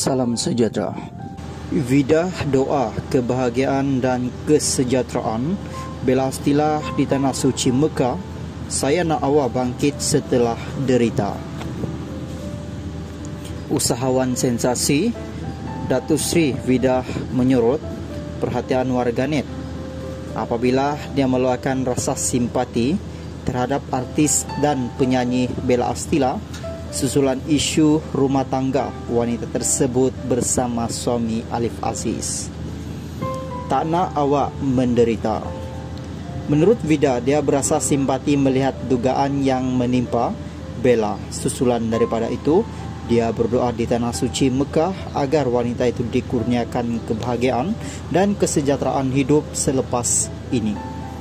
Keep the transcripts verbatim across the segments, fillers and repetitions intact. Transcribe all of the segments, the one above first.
Salam sejahtera. Vida doa kebahagiaan dan kesejahteraan bela istilah di tanah suci Mekah. Saya nak awak bangkit setelah derita. Usahawan sensasi Datuk Sri Vida menyorot perhatian warganet apabila dia meluahkan rasa simpati terhadap artis dan penyanyi Bella Astila susulan isu rumah tangga wanita tersebut bersama suami Alif Aziz. Tak nak awak menderita. Menurut Vida, dia berasa simpati melihat dugaan yang menimpa Bella. Susulan daripada itu, dia berdoa di tanah suci Mekah agar wanita itu dikurniakan kebahagiaan dan kesejahteraan hidup selepas ini.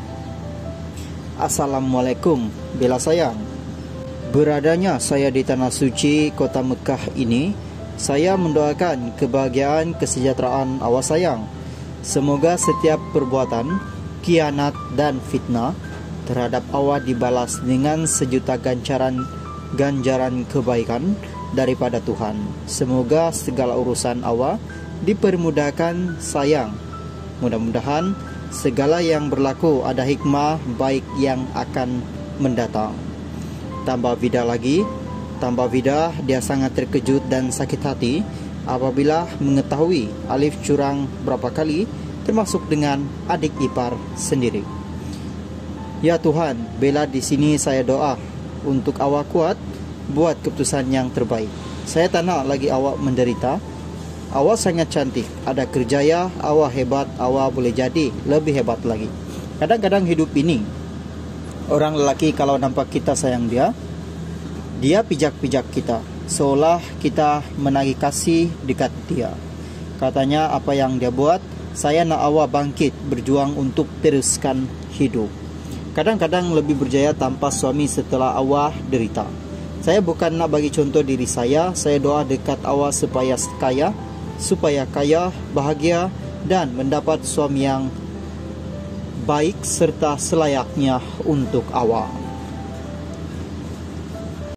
Assalamualaikum, Bella sayang. Beradanya saya di tanah suci kota Mekah ini, saya mendoakan kebahagiaan kesejahteraan awak sayang. Semoga setiap perbuatan, khianat dan fitnah terhadap awak dibalas dengan sejuta ganjaran ganjaran kebaikan daripada Tuhan. Semoga segala urusan awak dipermudahkan sayang. Mudah-mudahan segala yang berlaku ada hikmah baik yang akan mendatang. Tambah Vida lagi, tambah Vida dia sangat terkejut dan sakit hati apabila mengetahui Alif curang berapa kali termasuk dengan adik ipar sendiri. Ya Tuhan, Bella di sini saya doa untuk awak kuat, buat keputusan yang terbaik. Saya tak nak lagi awak menderita. Awak sangat cantik, ada kerjaya, awak hebat, awak boleh jadi lebih hebat lagi. Kadang-kadang hidup ini, orang lelaki kalau nampak kita sayang dia, dia pijak-pijak kita, seolah kita menagih kasih dekat dia. Katanya apa yang dia buat, saya nak awak bangkit berjuang untuk teruskan hidup. Kadang-kadang lebih berjaya tanpa suami setelah awak derita. Saya bukan nak bagi contoh diri saya, saya doa dekat awak supaya kaya, supaya kaya, bahagia dan mendapat suami yang baik serta selayaknya untuk awak.